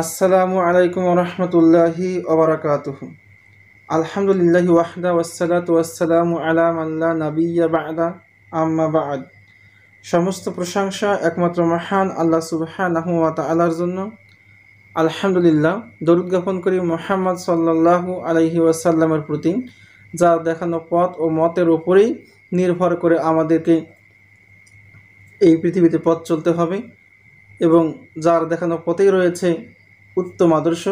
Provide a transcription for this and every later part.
আসসালামু আলাইকুম ওয়া রাহমাতুল্লাহি ওয়া বারাকাতুহু। আলহামদুলিল্লাহি ওয়াহদা ওয়াসসালাতু ওয়াসসালামু আলা মান লা নাবিয়্যা বা'দা, আম্মা বা'দ। সমস্ত প্রশংসা একমাত্র মহান আল্লাহ সুবহানাহু ওয়া তাআলার জন্য। আলহামদুলিল্লাহ, দরুদ জ্ঞাপন করি মুহাম্মদ সাল্লাল্লাহু আলাইহি ওয়াসাল্লামের প্রতি, যার দেখানো পথ ও মতের উপরেই নির্ভর করে আমাদেরকে এই পৃথিবীতে পথ চলতে হবে এবং যার দেখানো পথেই রয়েছে উত্তম আদর্শ,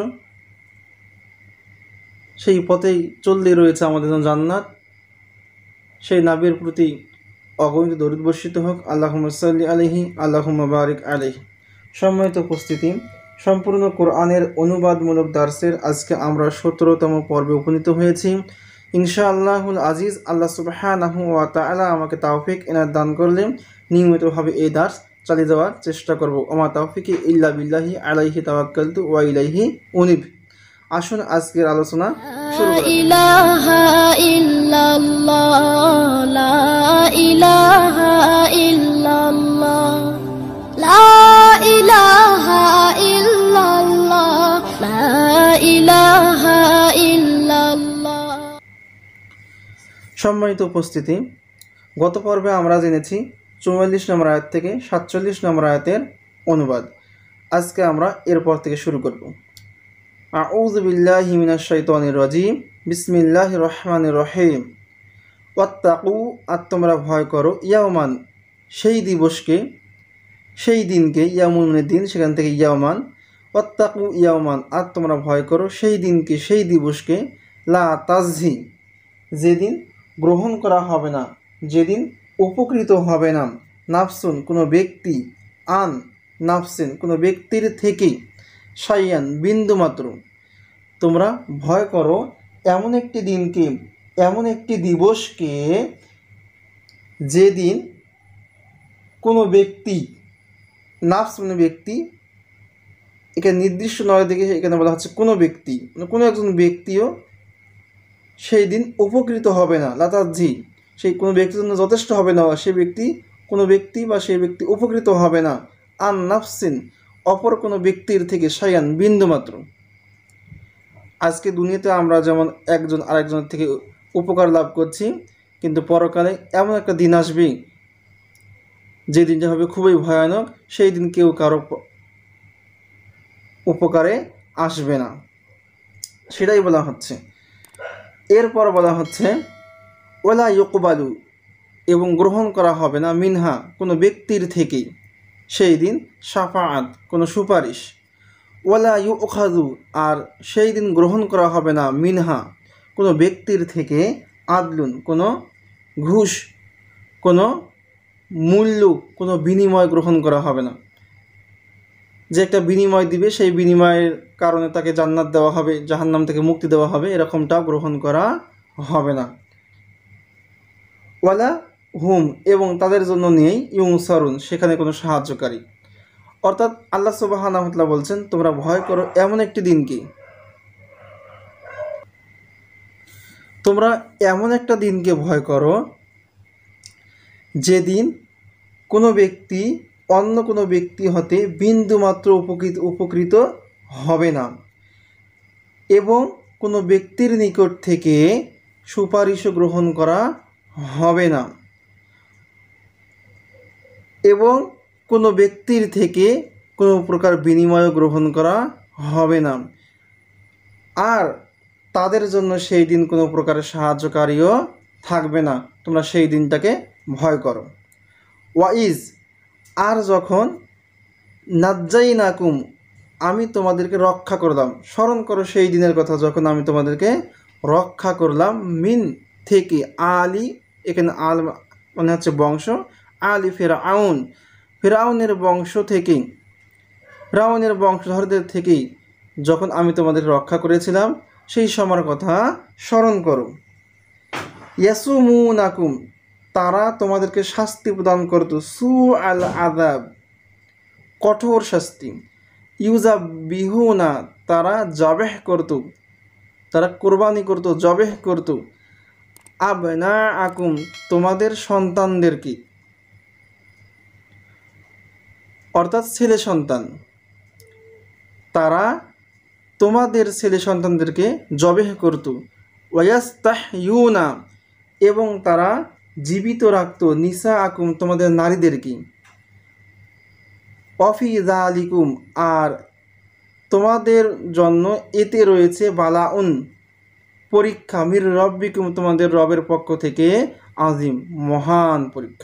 সেই পথেই চললেই রয়েছে আমাদের জন্য জান্নাত। সেই নবীর প্রতি অগণিত দরুদ বর্ষিত হোক। আল্লাহুম্মা সাল্লি আলাইহি, আল্লাহুম্মা বারিক আলাইহি। সম্মানিত উপস্থিতি, সম্পূর্ণ কোরআনের অনুবাদমূলক দার্সের আজকে আমরা 17তম পর্বে উপনীত হয়েছি। ইনশাআল্লাহুল আজিজ, আল্লাহ সুবহানাহু ওয়া তাআলা আমাকে তাওফিক এনায়েত দান করলে নিয়মিতভাবে এই দার্স চালিয়ে যাওয়ার চেষ্টা করব। ওমা তাওফিকি ইল্লা বিল্লাহি, আলাইহি তাওয়াক্কালতু ওয়া ইলাইহি উনিব। আসুন আজকের আলোচনা শুরু করা যাক। ইলাহা ইল্লাল্লাহ, লা ইলাহা ইল্লাল্লাহ, লা ইলাহা ইল্লাল্লাহ, লা ইলাহা ইল্লাল্লাহ। সম্মানিত উপস্থিতি, গত পর্বে আমরা জেনেছি 44 নম্বর আয়াত থেকে 47 নম্বর আয়াতের অনুবাদ। আজকে আমরা এরপর থেকে শুরু করব। আউযু বিল্লাহি মিনাশ শাইতানির রাজিম, বিসমিল্লাহির রহমানির রহিম। ওয়াত্তাকু, আর তোমরা ভয় করো, ইয়াওমান, সেই দিবসকে, সেই দিনকে, ইয়ামুন মানে দিন, সেখান থেকে ইয়াওমান। ওয়াত্তাকু ইয়াওমান, আর তোমরা ভয় করো সেই দিনকে, সেই দিবসকে, লা তাজহি, যেদিন গ্রহণ করা হবে না, যেদিন উপকৃত হবে না, নাফসুন কোনো ব্যক্তি, আন নাফসিন কোনো ব্যক্তির থেকে, শাইয়ান বিন্দুমাত্র। তোমরা ভয় করো এমন একটি দিনকে, এমন একটি দিবসকে, যেদিন কোনো ব্যক্তি, নাফস মানে ব্যক্তি, এখানে নির্দিষ্ট নয় থেকে এখানে বলা হচ্ছে কোনো ব্যক্তি, মানে কোনো একজন ব্যক্তিও সেই দিন উপকৃত হবে না। লাতাজি, সেই কোনো ব্যক্তির জন্য যথেষ্ট হবে না, সেই ব্যক্তি, কোনো ব্যক্তি বা সেই ব্যক্তি উপকৃত হবে না, আন নাফসিন অপর কোনো ব্যক্তির থেকে, শায়ান বিন্দুমাত্র। আজকে দুনিয়াতে আমরা যেমন একজন আরেকজনের থেকে উপকার লাভ করছি, কিন্তু পরকালে এমন একটা দিন আসবে যে দিনটা হবে খুবই ভয়ানক। সেই দিন কেউ কারো উপকারে আসবে না, সেটাই বলা হচ্ছে। এরপর বলা হচ্ছে ওয়ালা ইউকবালু, এবং গ্রহণ করা হবে না, মিনহা কোনো ব্যক্তির থেকে সেই দিন, শাফাআত কোনো সুপারিশ। ওয়ালা ইউখাযু, আর সেই দিন গ্রহণ করা হবে না, মিনহা কোনো ব্যক্তির থেকে, আদলুন কোনো ঘুষ, কোনো মূল্য, কোনো বিনিময় গ্রহণ করা হবে না। যে একটা বিনিময় দিবে, সেই বিনিময়ের কারণে তাকে জান্নাত দেওয়া হবে, জাহান্নাম থেকে মুক্তি দেওয়া হবে, এরকমটাও গ্রহণ করা হবে না। ওয়ালা হুম, এবং তাদের জন্য নেই, ইউনসারুন, সেখানে কোনো সাহায্যকারী। অর্থাৎ আল্লাহ সুবহানাহু ওয়া তাআলা বলছেন, তোমরা ভয় করো এমন একটি দিনকে, তোমরা এমন একটা দিনকে ভয় করো যেদিন কোনো ব্যক্তি অন্য কোনো ব্যক্তি হতে বিন্দুমাত্র উপকৃত হবে না, এবং কোনো ব্যক্তির নিকট থেকে সুপারিশও গ্রহণ করা হবে না, এবং কোনো ব্যক্তির থেকে কোনো প্রকার বিনিময় গ্রহণ করা হবে না। আর তাদের জন্য সেই দিন কোনো প্রকারের সাহায্যকারীও থাকবে না। তোমরা সেই দিনটাকে ভয় করো। ওয়াইজ, আর যখন, নাজ্জাইনাকুম, আমি তোমাদেরকে রক্ষা করলাম, স্মরণ করো সেই দিনের কথা যখন আমি তোমাদেরকে রক্ষা করলাম, মিন থেকে, আলি, এখানে আল মানে হচ্ছে বংশ, আলি ফিরআউন, ফিরআউনের বংশ থেকেই, ফিরআউনের বংশধরদের থেকেই যখন আমি তোমাদের রক্ষা করেছিলাম, সেই সময়ের কথা স্মরণ করো। ইয়াসুমুনাকুম, তারা তোমাদেরকে শাস্তি প্রদান করত, সু আল আযাব, কঠোর শাস্তি। ইউযাবিহুনা, তারা জবেহ করত, তারা কোরবানি করত, জবেহ করত, আবনাআকুম, তোমাদের সন্তানদেরকে, অর্থাৎ ছেলে সন্তান। তারা তোমাদের ছেলে সন্তানদেরকে জবেহ করত। ওয়ায়াস্তাহইউনা, এবং তারা জীবিত রাখত নিসা আকুম, তোমাদের নারীদেরকে। অফি যালিকুম, আর তোমাদের জন্য এতে রয়েছে বালাউন, পরীক্ষা, মির রব্বিকুম, তোমাদের রবের পক্ষ থেকে, আজিম, মহান পরীক্ষা।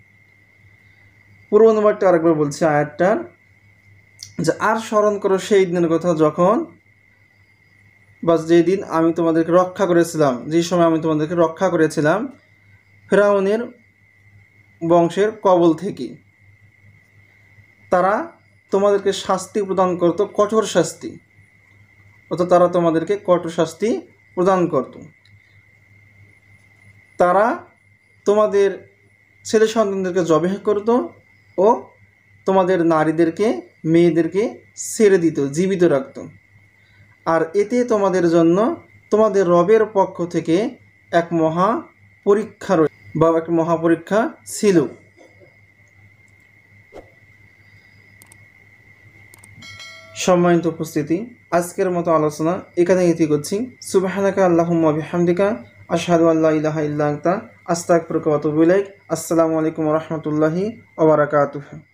পুরো অনুবাদটা আরেকবার বলছি আয়াতটার, যে আর স্মরণ করো সেই দিনের কথা যখন বা যেদিন আমি তোমাদেরকে রক্ষা করেছিলাম, যে সময় আমি তোমাদেরকে রক্ষা করেছিলাম ফেরাউনের বংশের কবল থেকে। তারা তোমাদেরকে শাস্তি প্রদান করত, কঠোর শাস্তি, অর্থাৎ তারা তোমাদেরকে কঠোর শাস্তি প্রদান করত। তারা তোমাদের ছেলে সন্তানদেরকে জবেহ করত ও তোমাদের নারীদেরকে, মেয়েদেরকে ছেড়ে দিত, জীবিত রাখত। আর এতে তোমাদের জন্য তোমাদের রবের পক্ষ থেকে এক মহা পরীক্ষা বা এক মহা পরীক্ষা ছিল। সম্মানিত উপস্থিতি, আজকের মতো আলোচনা এখানে ইতি করছি। সুবহানাকা আল্লাহুম্মা বিহামদিকা আশহাদু আল্লা ইলাহা ইল্লা আনতা আস্তাগফিরুকা ওয়া আতুবু ইলাইক। আসসালামু আলাইকুম ওয়া রাহমাতুল্লাহি ওয়া বারাকাতুহু।